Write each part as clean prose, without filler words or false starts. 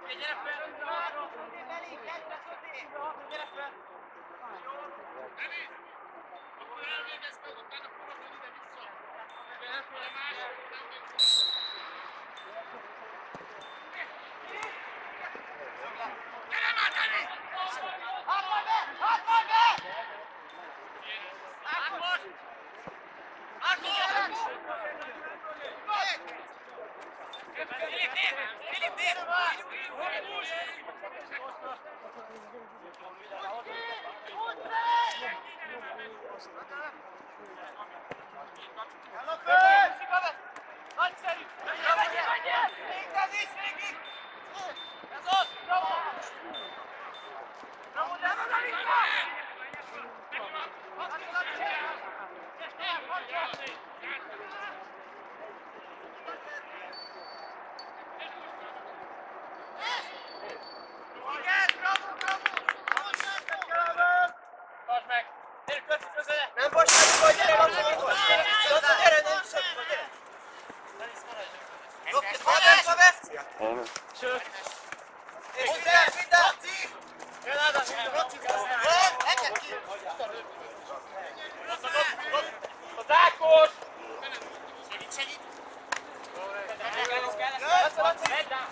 Gyere fel! Elég, egyre közé! Gyere fel! Denis! Akkor elvégezted, utána forradod ide-vissza! A másik nem végzett! Gyere már, Denis! Hátval be! Hátval be! Ákos! Ákos! Filip, nézd! Filip, nézd! Nagyszerű! Menjél! Végig! Végig! Ez az! Bravo! Bravo, de ez a vissza! Igen, bravo, bravo! Tartsd meg! Gyere, Köci, közele! Nem bocsánat, hogy gyere, Laci! Laci, gyere, nem visszatva, gyere! Dobd, Sőt! minden! Laci! Jön Ádám! Engedd ki! Az Ákos! Segít! Laci! Megy rá!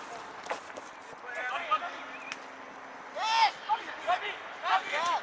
Gabi! Gabi!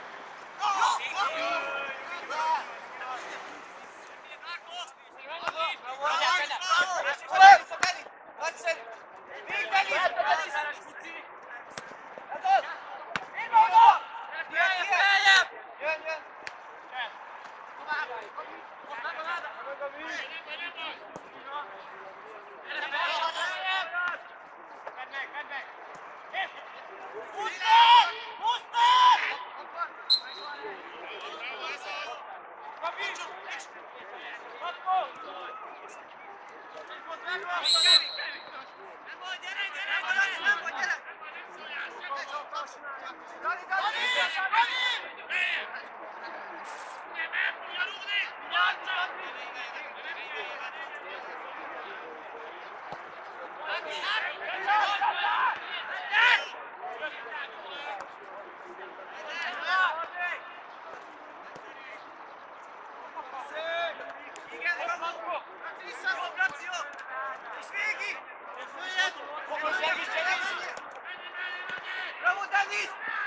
Bravo, Denis!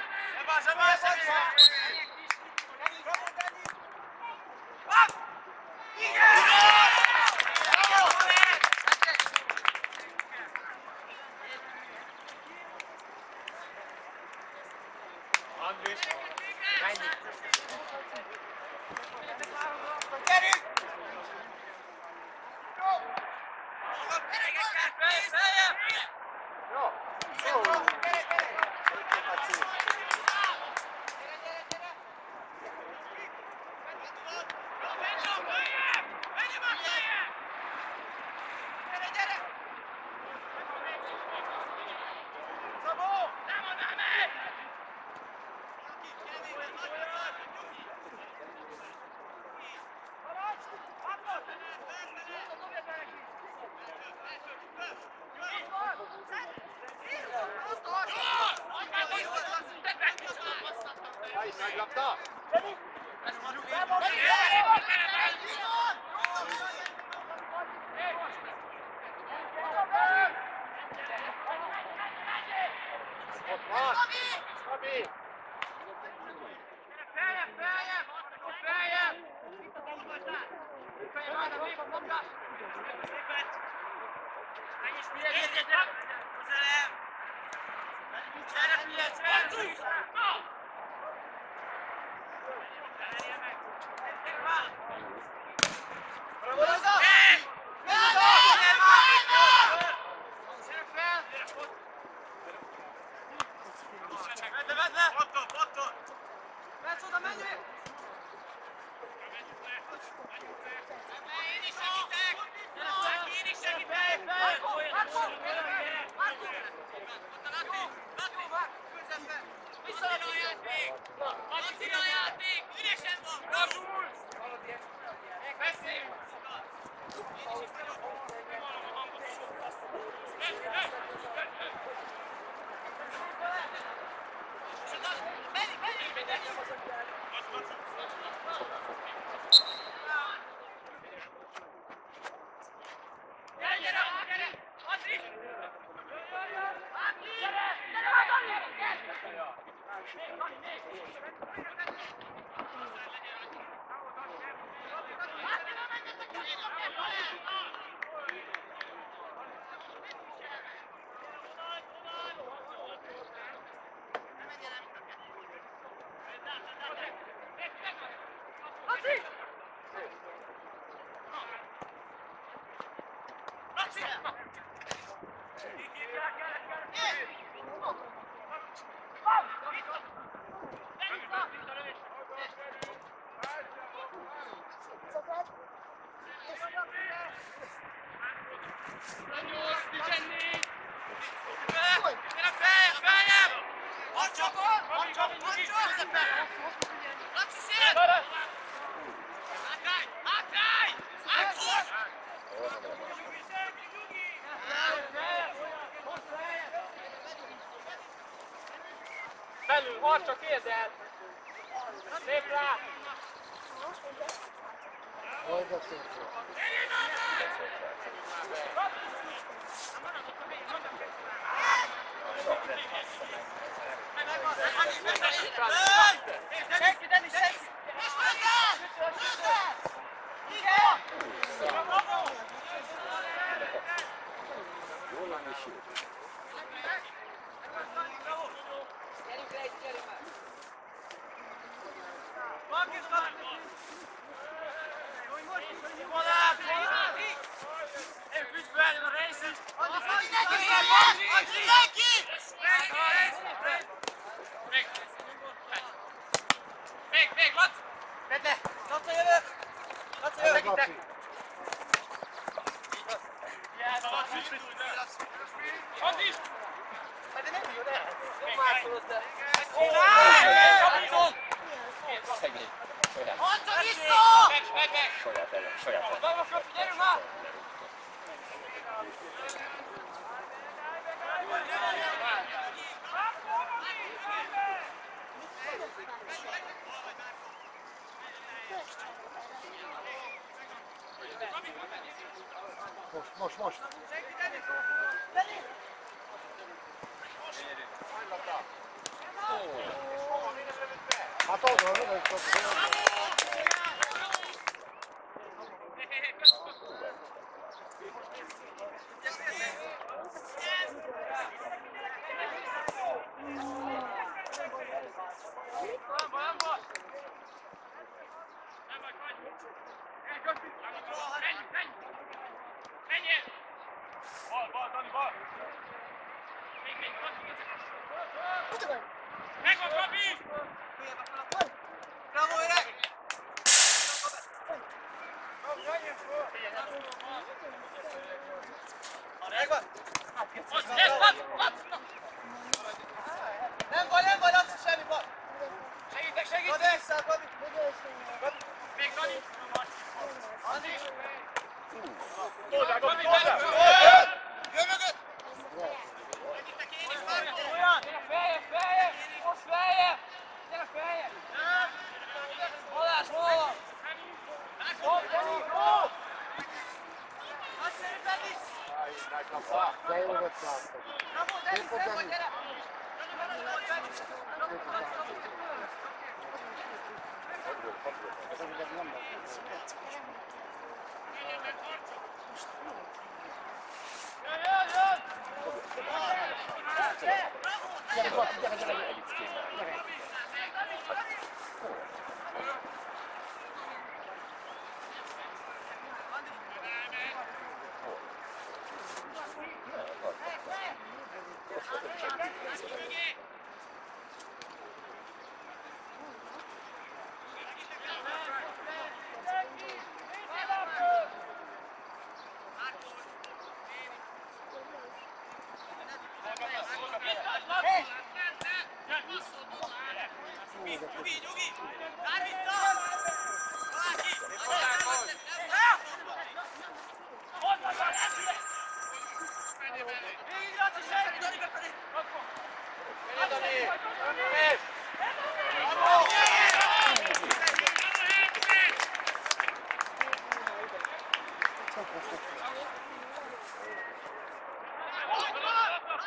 Andris! Menj! Gyerünk! Jó! Meglapta? Ott van! Gabi! Feljebb! Feljebb! Feljebb, Ádám, még a kapás! Menj is, figyelj, gyere! Közelem! Gyere, figyelj, gyere! Bravo, Laza! Menj oda, menjél! Én is segítek! Visszalapít a játék! Laci a játék! Üresen van! Bravo! Beszélj! Én is is Belül, hard csak érd el! Lép rá! Senki, Dani, senki! Még, Laci! Vedd le! Laci, jövök! Laci, jövök! Segítek! Andi! De nem jön el! Jó mászolod, de... Kapicol! Szegény. Saját. Mondta vissza! Meg! Saját ellen. Saját ellen. Baba, Köpi, gyerünk már! Most. Hát oda, Bal, Dani, bal! Megvan, Gabi! Bravo, öreg! Megvan! Nem baj, Laci, semmi baj! Segítek! Gabi, vissza, Gabi! Még Dani! Andi! Gabi! Jön mögött! Feljebb! Most feljebb! Gyere feljebb! Balázs, hol van? de jó volt látni. Bravo, Denis, nem vagy, gyere! Nyugi! Várj vissza! Valaki! Végig, Laci, senki! Dani befelé! Dani!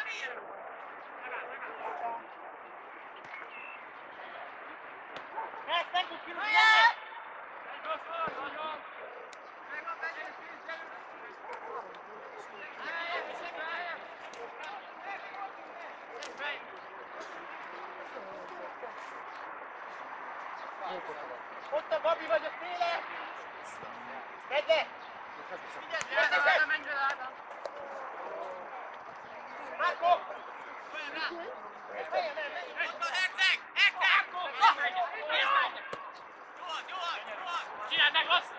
Ott a Gabi vagy a féle! Vedd le! Figyelj, menj vele, Ádám! Márko! Ott van Herceg! Csináld meg, Laci!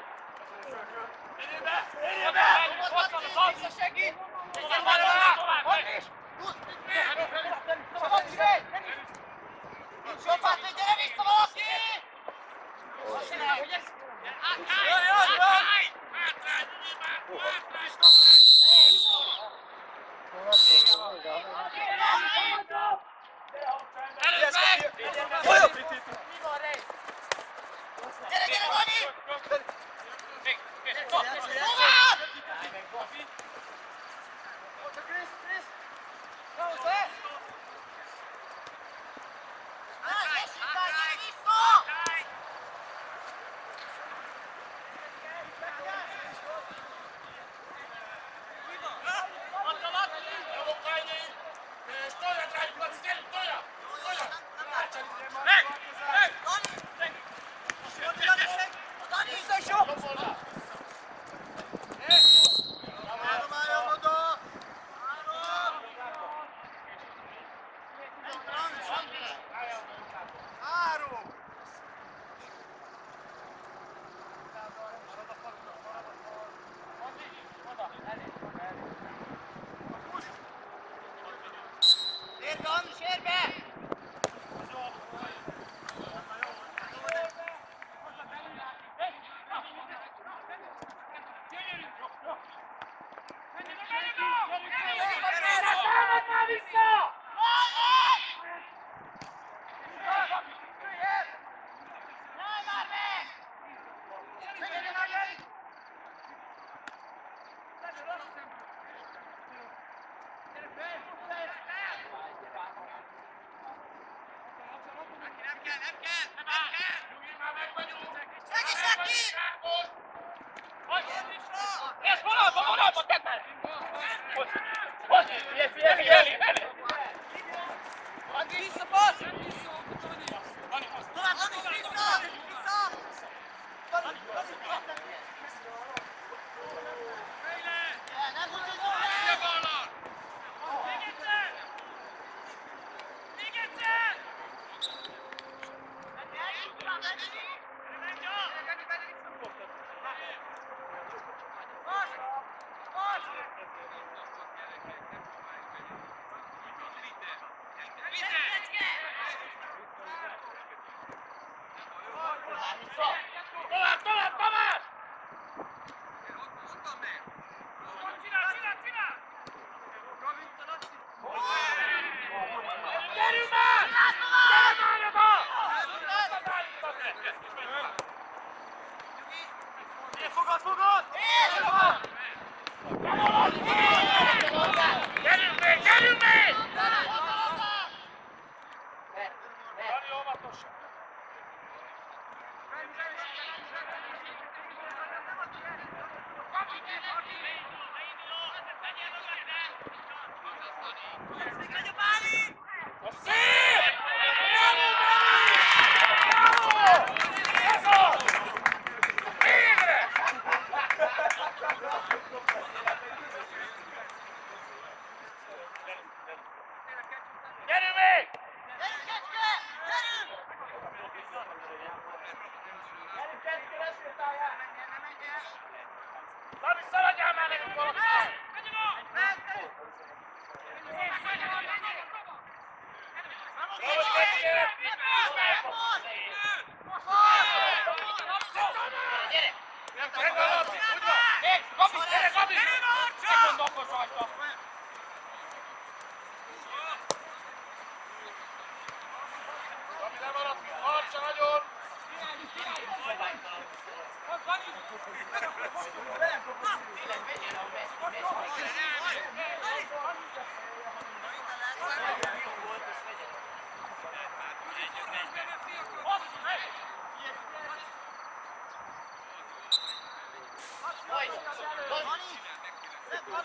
Érjél be! Ott van a szalsz! Segít! Tovább, tovább! Szabad csinálj! Sopát, gyere vissza valaki! Azt csinálj, hogy ez... Gyere, Vani!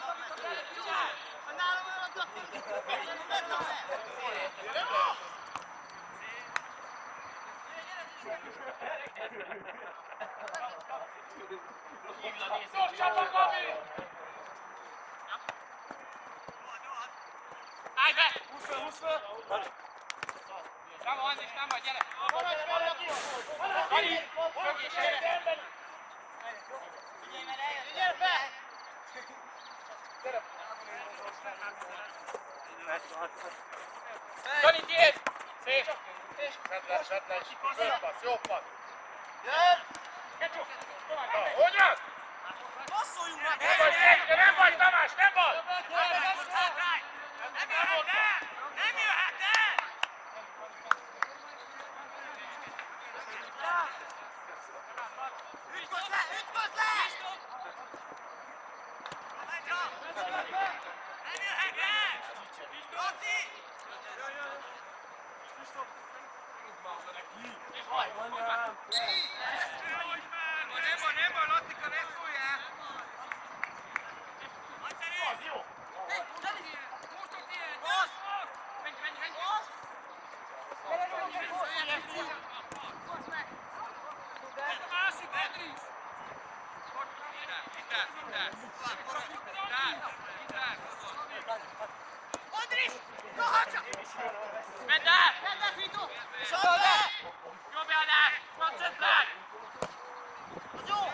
Gyorsabban, Gabi! Állj be! Húsz föl! Nem van, Andris, nem vagy, gyere! Dani! Mögé is gyere! Figyelj, mert eljött! Gyere fel! Dani, tiéd! Szép! Vedd le, jó passz, jó passz. Jön! Hogy van? Passzoljunk meg! Nem vagy, Tamás, nem vagy! Nem jöhet el! Nem jöhet el! Ütközz le! Ütközz le! Nem jöhet el! Laci! Nem van, Latika, ne szóljál! Az jó! Andris! Kahatja! Menj el! Menj le, Fito! Nyomjál el! Koncentrálj! Az jó!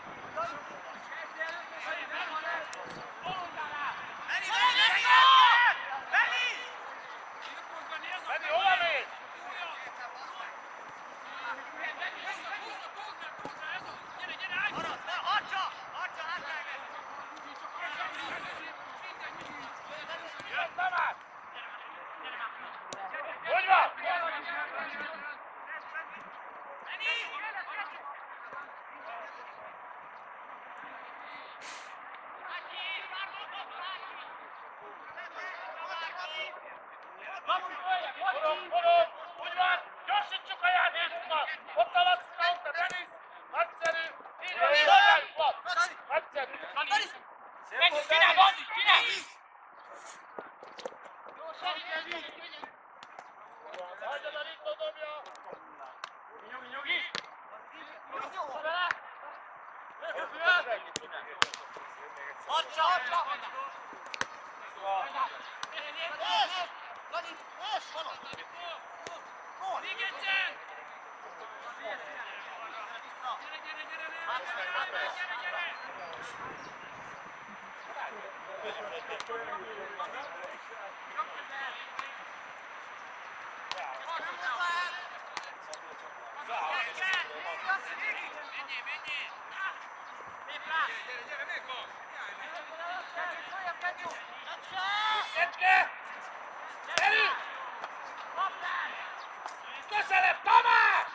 Meri! Menni, hova mész? Marad! Harcsa! Harcsa! Átkelj! Jön, Tamás! Hogy van? Forog! Úgy van! Gyorsítsuk a játékunkat! Ott a Lacika, ott a Denis! Nagyszerű! Így van, szolgáljuk, Lac! Nagyszerű! Menj, csinálj, Andris, csinálj! Hagyjad a Rito, dobja! Nyugi! Harcsa! Dani! Kecske! Gyerünk! Közelebb, Tamás!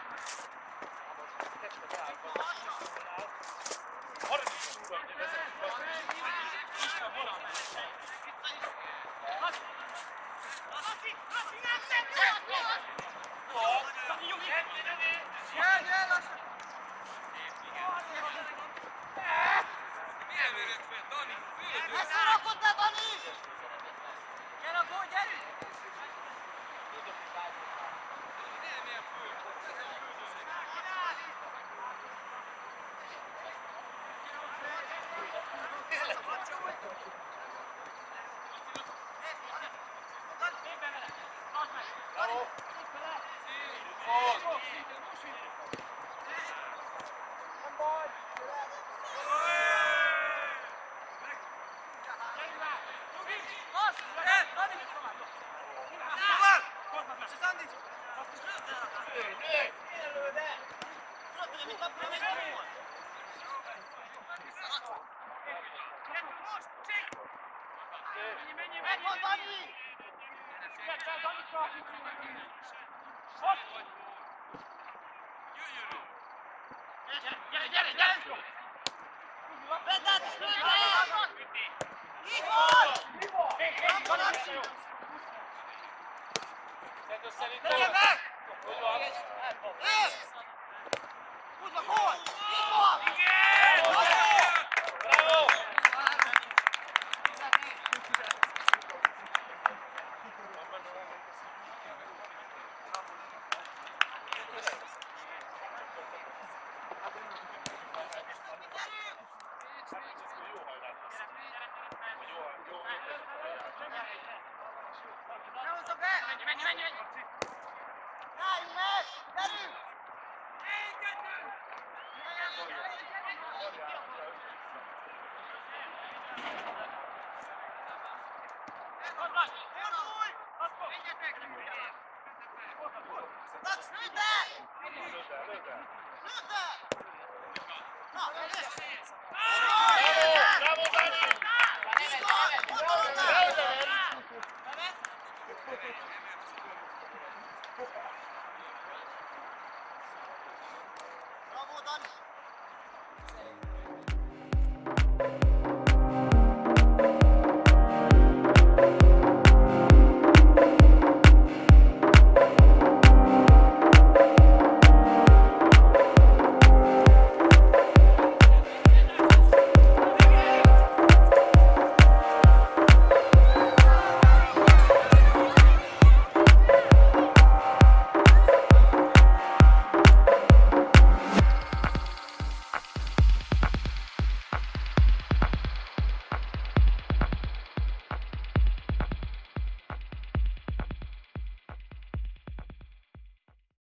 Ne szórakozz le, Dani! Gyere a gól, gyerünk! Bravo! Megvan, Dani! Vedd át, vedd át! Így van! Megvan, Laci! Tegye meg! Húzd a gól! Így van! Bravo! Menj! Álljunk meg! Gyerünk! Lax, lőd el! Lőd el! Na, Bravo, Dani! Igor, ott van!